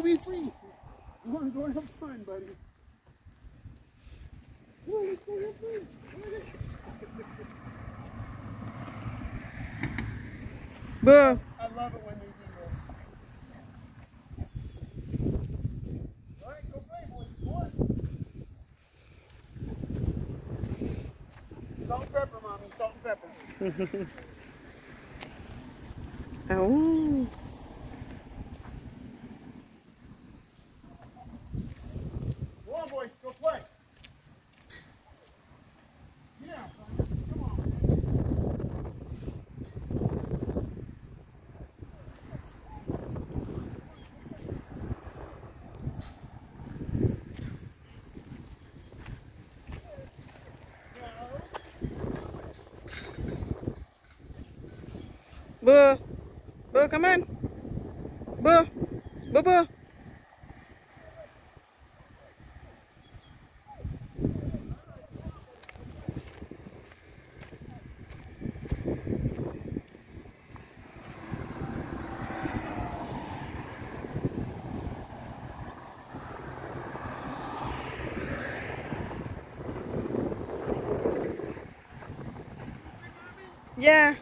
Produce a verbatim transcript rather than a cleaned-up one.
go be free. You want to go have fun, buddy. Come on, let's go have fun. Boo. I love it when they do this. All right, go play, boys. Go on. Salt and pepper, mommy. Salt and pepper. Oh. Go on, boys. Go play. Yeah, come on. Boo. Boo, come on. Boo. Boo, boo. Yeah.